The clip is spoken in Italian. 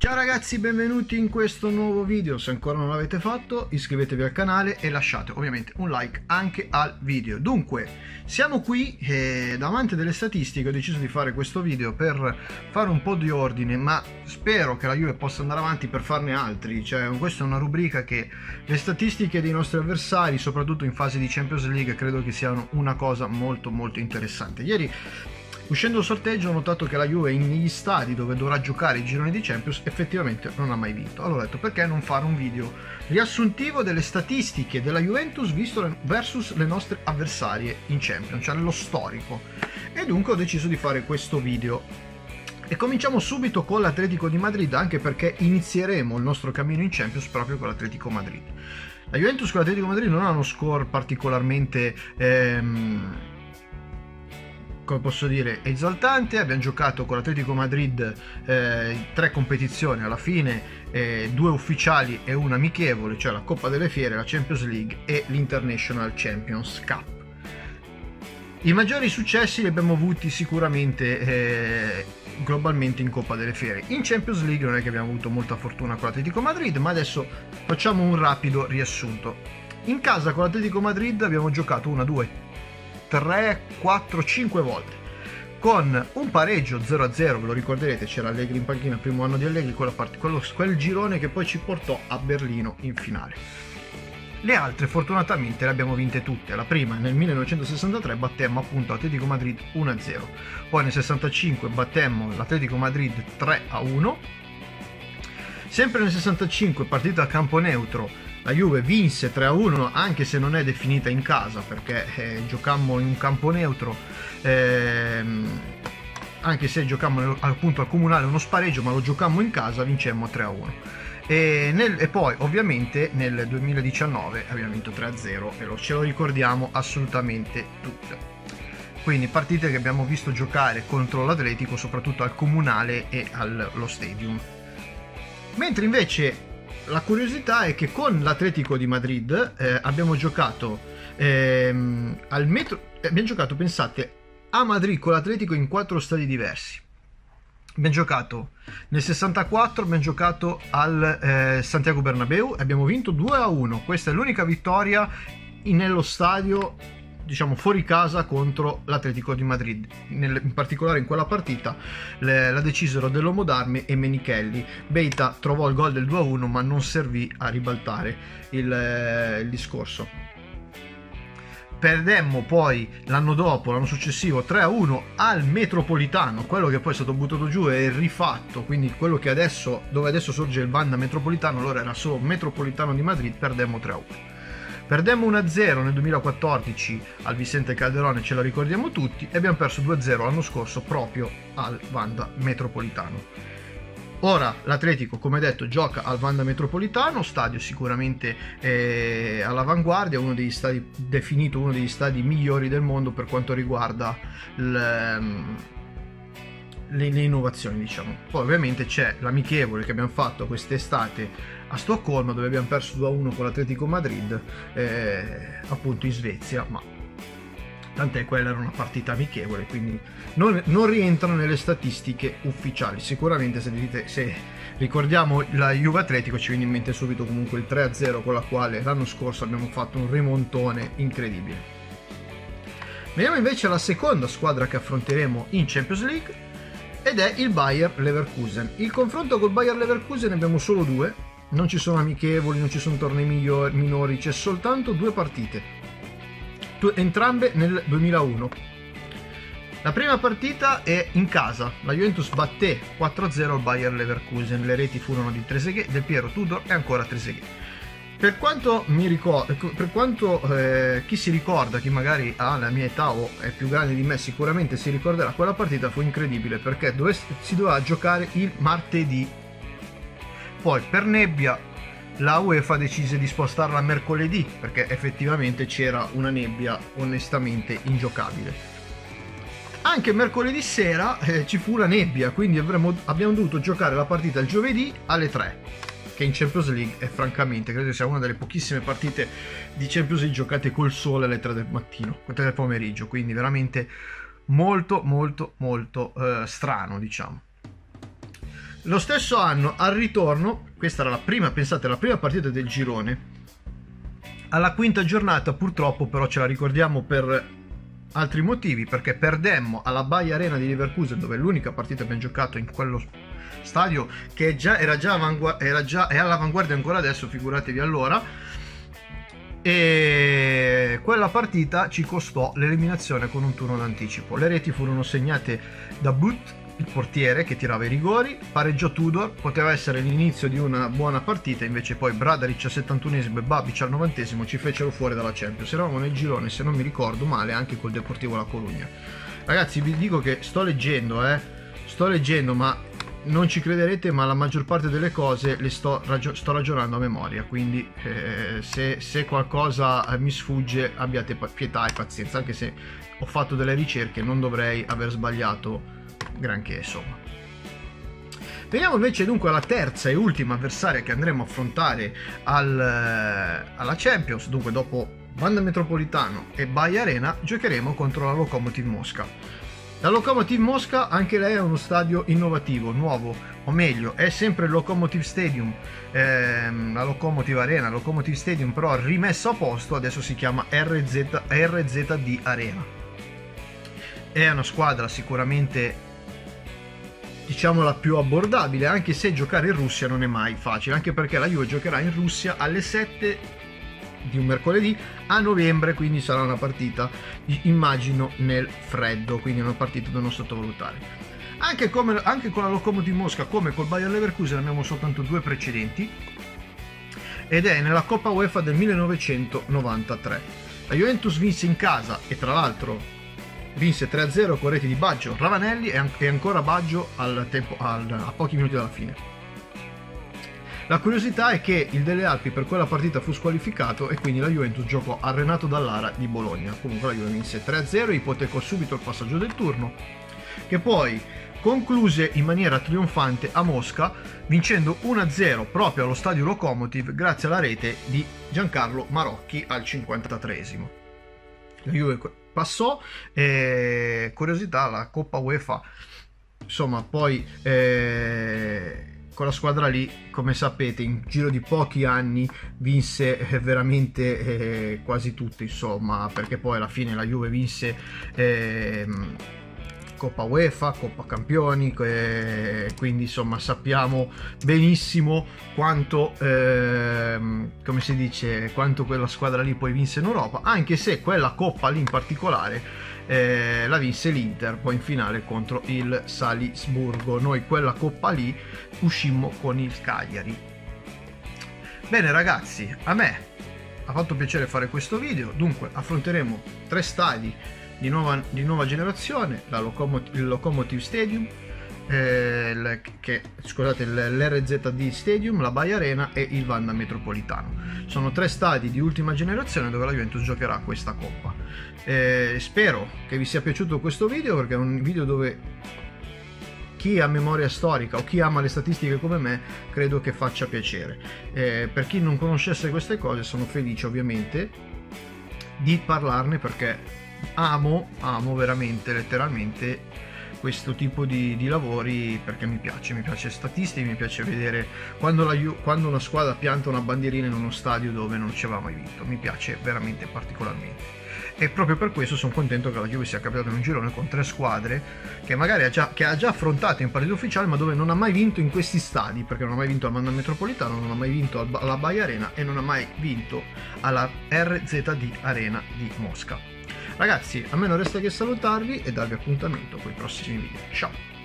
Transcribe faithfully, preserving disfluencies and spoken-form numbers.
Ciao ragazzi, benvenuti in questo nuovo video. Se ancora non l'avete fatto, iscrivetevi al canale e lasciate ovviamente un like anche al video. Dunque, siamo qui e davanti delle statistiche ho deciso di fare questo video per fare un po' di ordine, ma spero che la Juve possa andare avanti per farne altri. Cioè, questa è una rubrica che le statistiche dei nostri avversari, soprattutto in fase di Champions League, credo che siano una cosa molto molto interessante. Ieri, uscendo il sorteggio, ho notato che la Juve negli stadi dove dovrà giocare i gironi di Champions effettivamente non ha mai vinto. Allora ho detto, perché non fare un video riassuntivo delle statistiche della Juventus visto versus le nostre avversarie in Champions, cioè nello storico. E dunque ho deciso di fare questo video. E cominciamo subito con l'Atletico di Madrid, anche perché inizieremo il nostro cammino in Champions proprio con l'Atletico Madrid. La Juventus con l'Atletico Madrid non ha uno score particolarmente... Ehm, come posso dire, esaltante. Abbiamo giocato con l'Atletico Madrid eh, tre competizioni alla fine, eh, due ufficiali e una amichevole, cioè la Coppa delle Fiere, la Champions League e l'International Champions Cup. I maggiori successi li abbiamo avuti sicuramente eh, globalmente in Coppa delle Fiere. In Champions League non è che abbiamo avuto molta fortuna con l'Atletico Madrid, ma adesso facciamo un rapido riassunto. In casa con l'Atletico Madrid abbiamo giocato una, due, tre, quattro, cinque volte con un pareggio zero a zero, ve lo ricorderete, c'era Allegri in panchina, primo anno di Allegri, quella part- quello, quel girone che poi ci portò a Berlino in finale. Le altre fortunatamente le abbiamo vinte tutte. La prima nel millenovecentosessantatré battemmo appunto l'Atletico Madrid uno a zero, poi nel sessantacinque battemmo l'Atletico Madrid tre a uno, sempre nel sessantacinque partita a campo neutro la Juve vinse tre a uno, anche se non è definita in casa, perché eh, giocammo in un campo neutro, ehm, anche se giocammo appunto al comunale uno spareggio, ma lo giocammo in casa, vincemmo tre a uno. E, nel, e poi ovviamente nel duemiladiciannove abbiamo vinto tre a zero e lo, ce lo ricordiamo assolutamente tutte. Quindi partite che abbiamo visto giocare contro l'Atletico, soprattutto al comunale e allo stadium. Mentre invece la curiosità è che con l'Atletico di Madrid eh, abbiamo giocato ehm, al metro, abbiamo giocato, pensate, a Madrid con l'Atletico in quattro stadi diversi. Abbiamo giocato nel sessantaquattro, abbiamo giocato al eh, Santiago Bernabéu e abbiamo vinto due a uno. Questa è l'unica vittoria in, nello stadio, diciamo fuori casa, contro l'Atletico di Madrid. Nel, in particolare in quella partita le, la decisero dell'uomo d'armi e Menichelli. Beita trovò il gol del due a uno, ma non servì a ribaltare il, eh, il discorso. Perdemmo poi l'anno dopo, l'anno successivo, tre a uno al Metropolitano, quello che poi è stato buttato giù e rifatto, quindi quello che adesso, dove adesso sorge il Wanda Metropolitano, allora era solo Metropolitano di Madrid. Perdemmo tre a uno. Perdemmo uno a zero nel duemilaquattordici al Vicente Calderone, ce lo ricordiamo tutti, e abbiamo perso due a zero l'anno scorso proprio al Wanda Metropolitano. Ora l'Atletico, come detto, gioca al Wanda Metropolitano, stadio sicuramente eh, all'avanguardia, uno degli stadi, definito uno degli stadi migliori del mondo per quanto riguarda il, le, le innovazioni, diciamo. Poi ovviamente c'è l'amichevole che abbiamo fatto quest'estate a Stoccolma, dove abbiamo perso due a uno con l'Atletico Madrid, eh, appunto in Svezia, ma tant'è, quella era una partita amichevole, quindi non, non rientrano nelle statistiche ufficiali. Sicuramente se, dite, se ricordiamo la Juve Atletico ci viene in mente subito comunque il tre a zero con la quale l'anno scorso abbiamo fatto un rimontone incredibile. Vediamo invece la seconda squadra che affronteremo in Champions League, ed è il Bayer Leverkusen. Il confronto col Bayer Leverkusen abbiamo solo due, non ci sono amichevoli, non ci sono tornei migliori, minori, c'è soltanto due partite, entrambe nel duemilauno. La prima partita è in casa, la Juventus batté quattro a zero al Bayer Leverkusen, le reti furono di Trezeguet, Del Piero, Tudor e ancora Trezeguet. Per quanto mi ricordo, per quanto eh, chi si ricorda, chi magari ha la mia età o è più grande di me, sicuramente si ricorderà, quella partita fu incredibile perché dove, si doveva giocare il martedì. Poi per nebbia la UEFA decise di spostarla a mercoledì, perché effettivamente c'era una nebbia onestamente ingiocabile. Anche mercoledì sera eh, ci fu la nebbia, quindi avremmo, abbiamo dovuto giocare la partita il giovedì alle tre, che in Champions League è francamente, credo sia una delle pochissime partite di Champions League giocate col sole alle tre del mattino, tre del pomeriggio, quindi veramente molto molto molto eh, strano, diciamo. Lo stesso anno, al ritorno, questa era la prima, pensate, la prima partita del girone, alla quinta giornata purtroppo però ce la ricordiamo per altri motivi, perché perdemmo alla Bayer Arena di Leverkusen, dove è l'unica partita che abbiamo giocato in quello stadio, che già, era già, avangu- era già è all'avanguardia ancora adesso, figuratevi allora. E quella partita ci costò l'eliminazione con un turno d'anticipo. Le reti furono segnate da Butt, il portiere che tirava i rigori, pareggiò Tudor, poteva essere l'inizio di una buona partita, invece poi Bradaric al settantunesimo e Babic al novantesimo ci fecero fuori dalla Champions. Eravamo nel girone, se non mi ricordo male, anche col Deportivo La Corugna. Ragazzi, vi dico che sto leggendo, eh, sto leggendo, ma non ci crederete, ma la maggior parte delle cose le sto, ragio- sto ragionando a memoria, quindi eh, se, se qualcosa mi sfugge abbiate pietà e pazienza, anche se ho fatto delle ricerche non dovrei aver sbagliato granché, insomma. Veniamo invece dunque alla terza e ultima avversaria che andremo a affrontare al, alla Champions. Dunque, dopo Wanda Metropolitano e Bayer Arena giocheremo contro la Lokomotiv Mosca. La Lokomotiv Mosca, anche lei è uno stadio innovativo, nuovo, o meglio è sempre il Lokomotiv Stadium, ehm, la Lokomotiv Arena, Lokomotiv Stadium però rimesso a posto, adesso si chiama R Z, R Z D Arena. È una squadra sicuramente, diciamo, la più abbordabile, anche se giocare in Russia non è mai facile, anche perché la Juve giocherà in Russia alle sette di un mercoledì a novembre, quindi sarà una partita, immagino, nel freddo, quindi è una partita da non sottovalutare. Anche, come, anche con la Lokomotiv Mosca, come col Bayer Leverkusen, abbiamo soltanto due precedenti, ed è nella Coppa UEFA del millenovecentonovantatré. La Juventus vinse in casa e tra l'altro vinse tre a zero con reti di Baggio, Ravanelli e ancora Baggio al tempo, al, a pochi minuti dalla fine. La curiosità è che il Delle Alpi per quella partita fu squalificato e quindi la Juventus giocò a Renato Dallara di Bologna. Comunque la Juve vinse tre a zero, ipotecò subito il passaggio del turno, che poi concluse in maniera trionfante a Mosca, vincendo uno a zero proprio allo stadio Lokomotiv grazie alla rete di Giancarlo Marocchi al cinquantatreesimo. La Juve passò, e curiosità, la Coppa UEFA, insomma, poi eh, con la squadra lì, come sapete, in giro di pochi anni vinse eh, veramente eh, quasi tutto, insomma, perché poi alla fine la Juve vinse eh, Coppa UEFA, Coppa Campioni, eh, quindi insomma sappiamo benissimo quanto, eh, come si dice, quanto quella squadra lì poi vinse in Europa, anche se quella Coppa lì in particolare eh, la vinse l'Inter poi in finale contro il Salisburgo. Noi quella Coppa lì uscimmo con il Cagliari. Bene ragazzi, a me ha fatto piacere fare questo video. Dunque affronteremo tre stadi di nuova, di nuova generazione, la Lokomotiv, il Lokomotiv Stadium, eh, il, che, scusate, l'R Z D Stadium, la Bayer Arena e il Wanda Metropolitano. Sono tre stadi di ultima generazione dove la Juventus giocherà questa Coppa. Eh, spero che vi sia piaciuto questo video, perché è un video dove chi ha memoria storica o chi ama le statistiche come me credo che faccia piacere. Eh, per chi non conoscesse queste cose sono felice ovviamente di parlarne, perché amo, amo veramente, letteralmente questo tipo di, di lavori, perché mi piace, mi piace statistica, mi piace vedere quando, la, quando una squadra pianta una bandierina in uno stadio dove non ci aveva mai vinto, mi piace veramente particolarmente. E proprio per questo sono contento che la Juve sia capitata in un girone con tre squadre che magari ha già, che ha già affrontato in partita ufficiale, ma dove non ha mai vinto in questi stadi, perché non ha mai vinto al Wanda Metropolitano, non ha mai vinto alla Bayer Arena e non ha mai vinto alla R Z D Arena di Mosca. Ragazzi, a me non resta che salutarvi e darvi appuntamento con i prossimi video. Ciao!